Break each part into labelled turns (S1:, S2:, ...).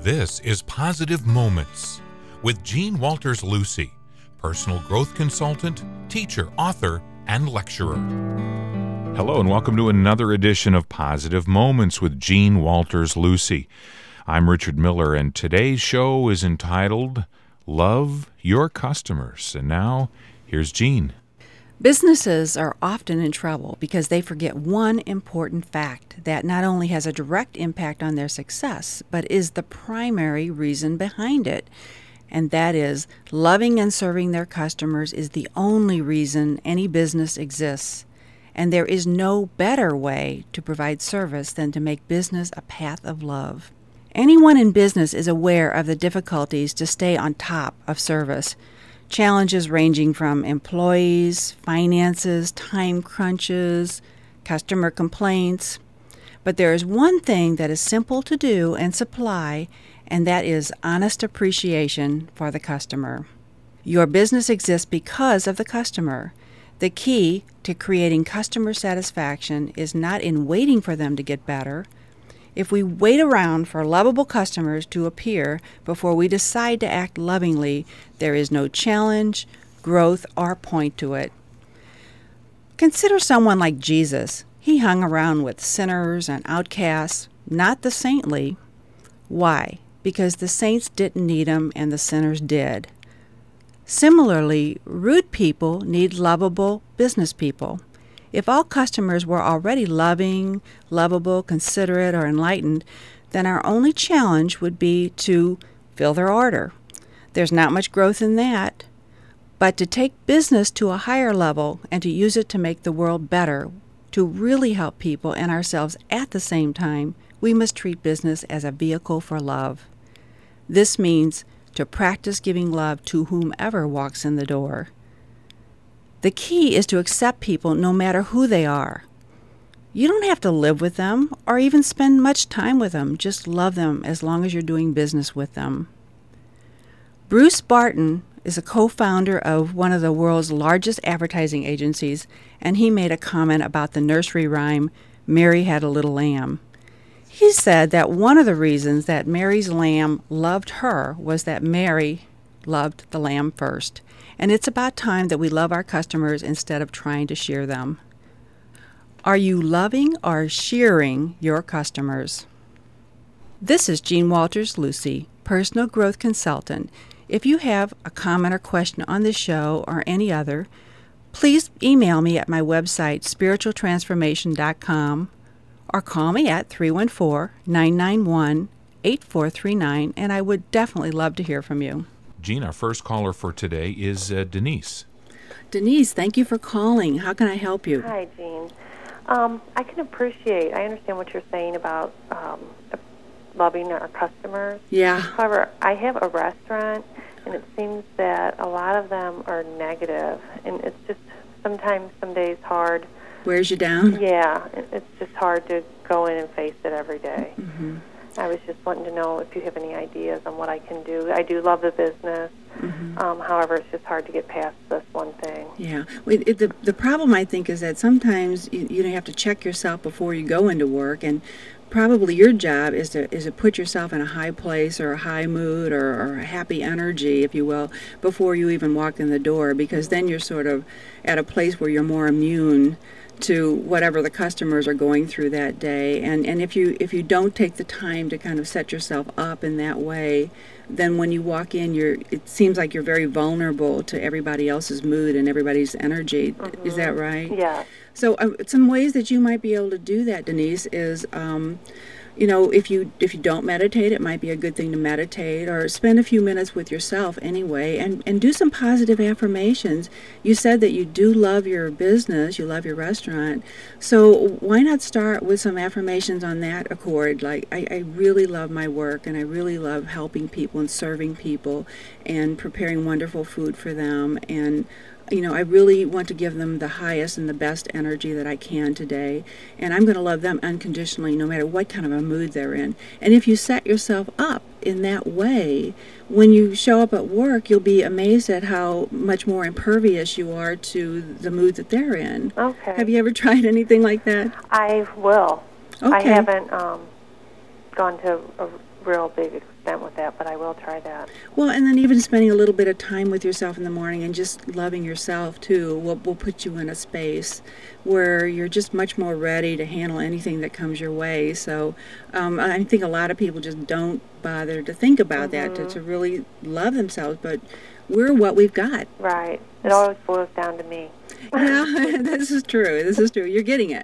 S1: This is Positive Moments with Jean Walters Lucy, personal growth consultant, teacher, author, and lecturer. Hello and welcome to another edition of Positive Moments with Jean Walters Lucy. I'm Richard Miller, and today's show is entitled Love Your Customers. And now, here's Jean.
S2: Businesses are often in trouble because they forget one important fact that not only has a direct impact on their success, but is the primary reason behind it. And that is, loving and serving their customers is the only reason any business exists. And there is no better way to provide service than to make business a path of love. Anyone in business is aware of the difficulties to stay on top of service. Challenges ranging from employees, finances, time crunches, customer complaints. But there is one thing that is simple to do and supply, and that is honest appreciation for the customer. Your business exists because of the customer. The key to creating customer satisfaction is not in waiting for them to get better. If we wait around for lovable customers to appear before we decide to act lovingly, there is no challenge, growth, or point to it. Consider someone like Jesus. He hung around with sinners and outcasts, not the saintly. Why? Because the saints didn't need him and the sinners did. Similarly, rude people need lovable business people. If all customers were already loving, lovable, considerate, or enlightened, then our only challenge would be to fill their order. There's not much growth in that. But to take business to a higher level and to use it to make the world better, to really help people and ourselves at the same time, we must treat business as a vehicle for love. This means to practice giving love to whomever walks in the door. The key is to accept people no matter who they are. You don't have to live with them or even spend much time with them. Just love them as long as you're doing business with them. Bruce Barton is a co-founder of one of the world's largest advertising agencies, and he made a comment about the nursery rhyme, Mary Had a Little Lamb. He said that one of the reasons that Mary's lamb loved her was that Mary loved the lamb first. And it's about time that we love our customers instead of trying to shear them. Are you loving or shearing your customers? This is Jean Walters Lucy, personal growth consultant. If you have a comment or question on this show or any other, please email me at my website, spiritualtransformation.com, or call me at 314-991-8439, and I would definitely love to hear from you.
S1: Jean, our first caller for today is Denise.
S2: Denise, thank you for calling. How can I help you?
S3: Hi, Jean. I understand what you're saying about loving our customers.
S2: Yeah.
S3: However, I have a restaurant, and it seems that a lot of them are negative, and it's just sometimes, some days hard.
S2: Wears you down?
S3: Yeah, it's just hard to go in and face it every day.
S2: Mm-hmm.
S3: I was just wanting to know if you have any ideas on what I can do. I do love the business. Mm-hmm. However, it's just hard to get past this one thing.
S2: Yeah. The problem, I think, is that sometimes you have to check yourself before you go into work, and probably your job is to put yourself in a high place or a high mood or a happy energy, if you will, before you even walk in the door, because then you're sort of at a place where you're more immune to whatever the customers are going through that day. And if you don't take the time to kind of set yourself up in that way, then when you walk in, it seems like you're very vulnerable to everybody else's mood and everybody's energy. Mm-hmm. Is that right?
S3: Yeah.
S2: So some ways that you might be able to do that, Denise, is if you don't meditate, it might be a good thing to meditate, or spend a few minutes with yourself anyway, and do some positive affirmations. You said that you do love your business, you love your restaurant, so why not start with some affirmations on that accord, like, I really love my work, and I really love helping people and serving people and preparing wonderful food for them, and I really want to give them the highest and the best energy that I can today. And I'm going to love them unconditionally no matter what kind of a mood they're in. And if you set yourself up in that way, when you show up at work, you'll be amazed at how much more impervious you are to the mood that they're in.
S3: Okay.
S2: Have you ever tried anything like that?
S3: I will.
S2: Okay.
S3: I haven't gone to real big extent with that, but I will try that.
S2: Well, and then even spending a little bit of time with yourself in the morning and just loving yourself too will put you in a space where you're just much more ready to handle anything that comes your way. So I think a lot of people just don't bother to think about that, to really love themselves, but we're what we've got.
S3: Right. It always boils down to me.
S2: Yeah, this is true. This is true. You're getting it.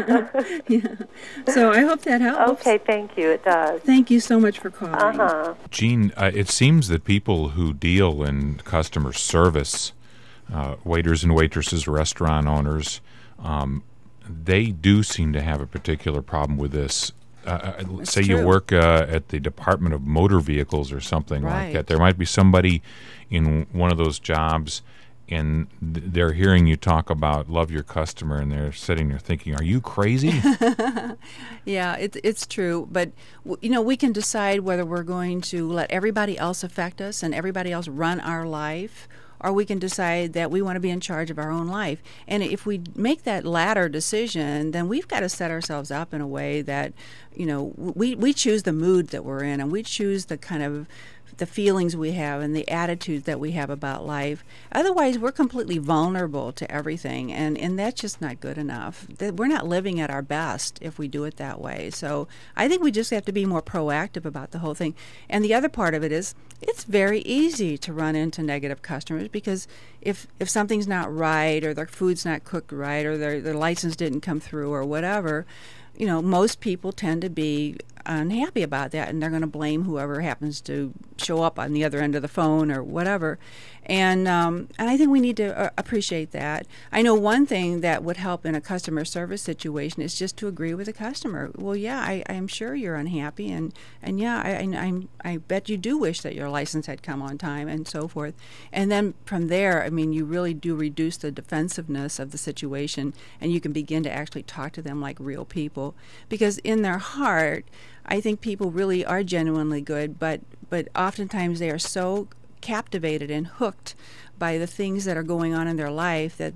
S2: Yeah. So I hope that helps.
S3: Okay, thank you. It does.
S2: Thank you so much for calling.
S1: Jean, it seems that people who deal in customer service, waiters and waitresses, restaurant owners, they do seem to have a particular problem with this. Say
S2: true.
S1: You work at the Department of Motor Vehicles or something like that. There might be somebody in one of those jobs, and they're hearing you talk about love your customer, and they're sitting there thinking, are you crazy?
S2: Yeah, it's true. But, we can decide whether we're going to let everybody else affect us and everybody else run our life, or we can decide that we want to be in charge of our own life. And if we make that latter decision, then we've got to set ourselves up in a way that, we choose the mood that we're in, and we choose the kind of the feelings we have and the attitudes that we have about life. Otherwise, we're completely vulnerable to everything, and that's just not good enough. We're not living at our best if we do it that way. So I think we just have to be more proactive about the whole thing. And the other part of it is it's very easy to run into negative customers, because if something's not right, or their food's not cooked right, or their license didn't come through, or whatever, most people tend to be unhappy about that, and they're going to blame whoever happens to show up on the other end of the phone or whatever. And I think we need to appreciate that. I know one thing that would help in a customer service situation is just to agree with the customer. Well, yeah, I'm sure you're unhappy, and yeah, I bet you do wish that your license had come on time, and so forth. And then from there, you really do reduce the defensiveness of the situation, and you can begin to actually talk to them like real people. Because in their heart, I think people really are genuinely good, but oftentimes they are so captivated and hooked by the things that are going on in their life that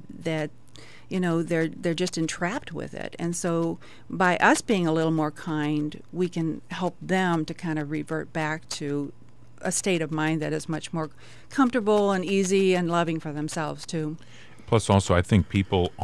S2: they're just entrapped with it. And so by us being a little more kind, we can help them to kind of revert back to a state of mind that is much more comfortable and easy and loving for themselves too.
S1: Plus also, I think people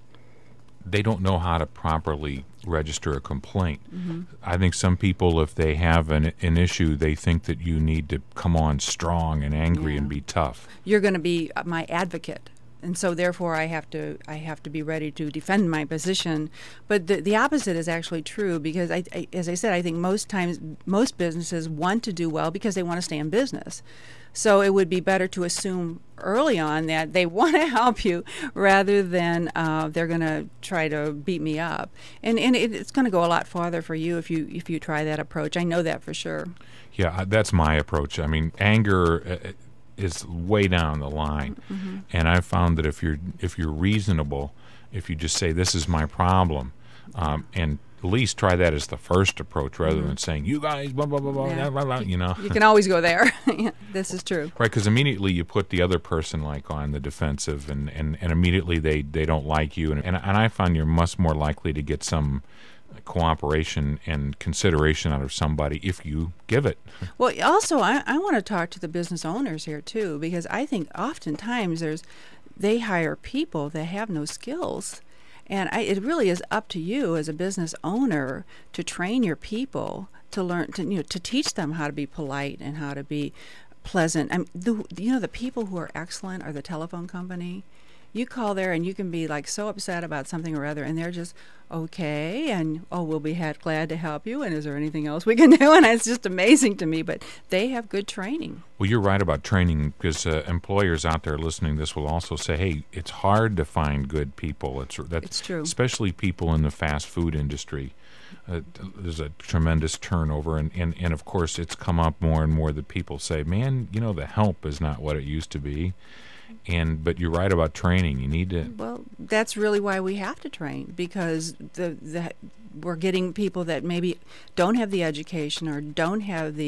S1: they don't know how to properly register a complaint. Mm-hmm. I think some people, if they have an issue, they think that you need to come on strong and angry and be tough.
S2: You're going to be my advocate, and so therefore I have to be ready to defend my position. But the opposite is actually true, because as I said, I think most times most businesses want to do well because they want to stay in business. So it would be better to assume early on that they want to help you rather than they're going to try to beat me up. And it's going to go a lot farther for you if you try that approach. I know that for sure.
S1: Yeah, that's my approach. Anger is way down the line. Mm-hmm. And I've found that if you're reasonable, if you just say, this is my problem, and at least try that as the first approach rather than saying, you guys, blah, blah, blah, blah, blah, blah,
S2: You can always go there. This is true.
S1: Right, because immediately you put the other person on the defensive, and immediately they don't like you. And I find you're much more likely to get some cooperation and consideration out of somebody if you give it.
S2: Well, also, I want to talk to the business owners here, too, because I think oftentimes they hire people that have no skills. And it really is up to you as a business owner to train your people to learn to teach them how to be polite and how to be pleasant. The people who are excellent are the telephone company. You call there and you can be so upset about something or other, and they're just okay, and we'll be glad to help you, and is there anything else we can do? And it's just amazing to me, but they have good training.
S1: Well, you're right about training, because employers out there listening to this will also say, hey, it's hard to find good people. That's true. Especially people in the fast food industry. There's a tremendous turnover, and of course it's come up more and more that people say, man, the help is not what it used to be. But you're right about training. You need to.
S2: Well, that's really why we have to train, because we're getting people that maybe don't have the education or don't have the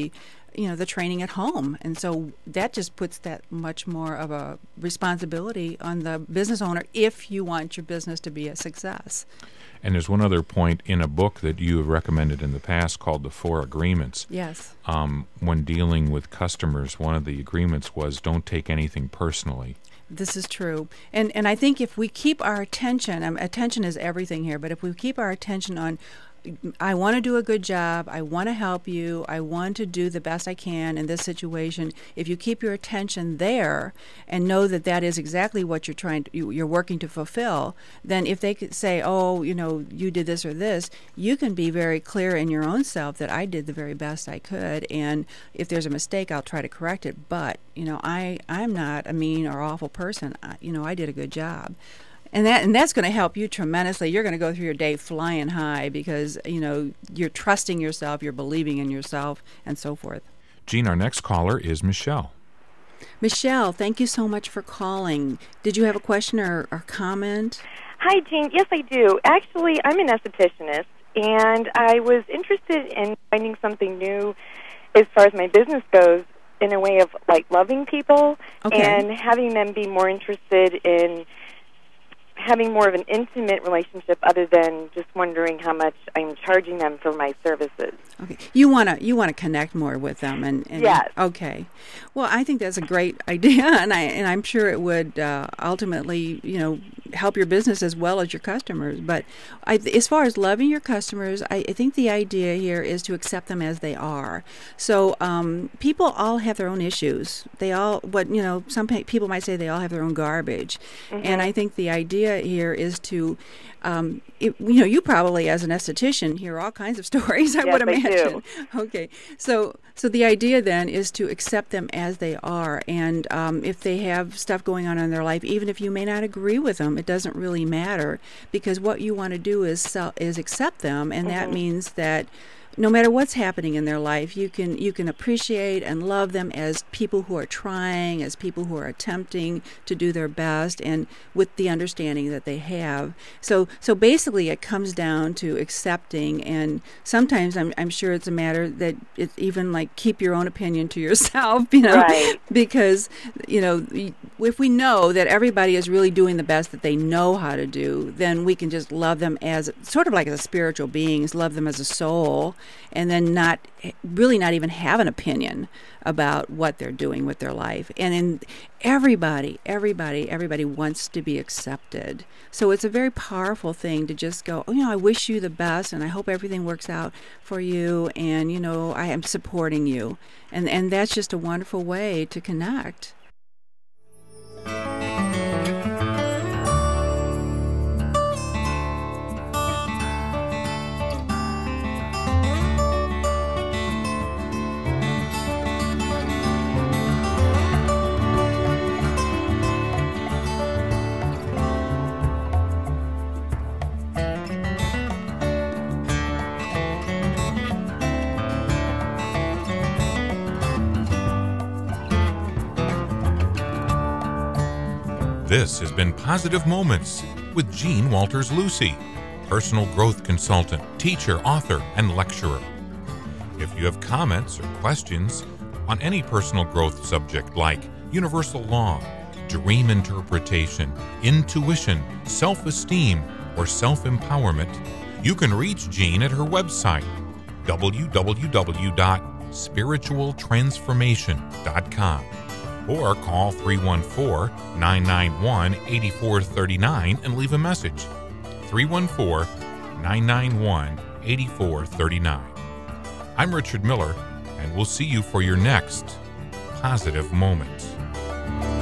S2: the training at home. And so that just puts that much more of a responsibility on the business owner if you want your business to be a success.
S1: And there's one other point in a book that you have recommended in the past called The Four Agreements.
S2: Yes.
S1: When dealing with customers, one of the agreements was don't take anything personally.
S2: This is true. And I think if we keep our attention, attention is everything here, but if we keep our attention on, I want to do a good job, I want to help you, I want to do the best I can in this situation. If you keep your attention there and know that that is exactly what you're working to fulfill, then if they could say, oh, you did this or this, you can be very clear in your own self that I did the very best I could, and if there's a mistake, I'll try to correct it. But I'm not a mean or awful person. I did a good job. And that's going to help you tremendously. You're going to go through your day flying high because, you're trusting yourself, you're believing in yourself, and so forth.
S1: Jean, our next caller is Michelle.
S2: Michelle, thank you so much for calling. Did you have a question or comment?
S4: Hi, Jean. Yes, I do. Actually, I'm an estheticianist, and I was interested in finding something new as far as my business goes in a way of, loving people and having them be more interested in having more of an intimate relationship other than just wondering how much I'm charging them for my services.
S2: Okay. You want to connect more with them and
S4: yes.
S2: Okay. Well, I think that's a great idea, and I'm sure it would ultimately, help your business as well as your customers. But as far as loving your customers, I think the idea here is to accept them as they are. So people all have their own issues. Some people might say they all have their own garbage. Mm-hmm. And I think the idea here is to, you probably as an esthetician hear all kinds of stories, I would imagine.
S4: Do.
S2: Okay. So the idea then is to accept them as they are. And if they have stuff going on in their life, even if you may not agree with them, it doesn't really matter, because what you want to do is accept them, and that means that no matter what's happening in their life, you can appreciate and love them as people who are trying, as people who are attempting to do their best, and with the understanding that they have. So basically, it comes down to accepting, and sometimes I'm sure it's a matter that it's even keep your own opinion to yourself,
S4: right.
S2: Because if we know that everybody is really doing the best that they know how to do, then we can just love them as sort of like as spiritual beings, love them as a soul, and then not even have an opinion about what they're doing with their life. And then everybody wants to be accepted. So it's a very powerful thing to just go, I wish you the best, and I hope everything works out for you, and I am supporting you. And that's just a wonderful way to connect.
S1: This has been Positive Moments with Jean Walters Lucy, personal growth consultant, teacher, author, and lecturer. If you have comments or questions on any personal growth subject like universal law, dream interpretation, intuition, self-esteem, or self-empowerment, you can reach Jean at her website, www.spiritualtransformation.com. or call 314-991-8439 and leave a message. 314-991-8439. I'm Richard Miller, and we'll see you for your next Positive Moment.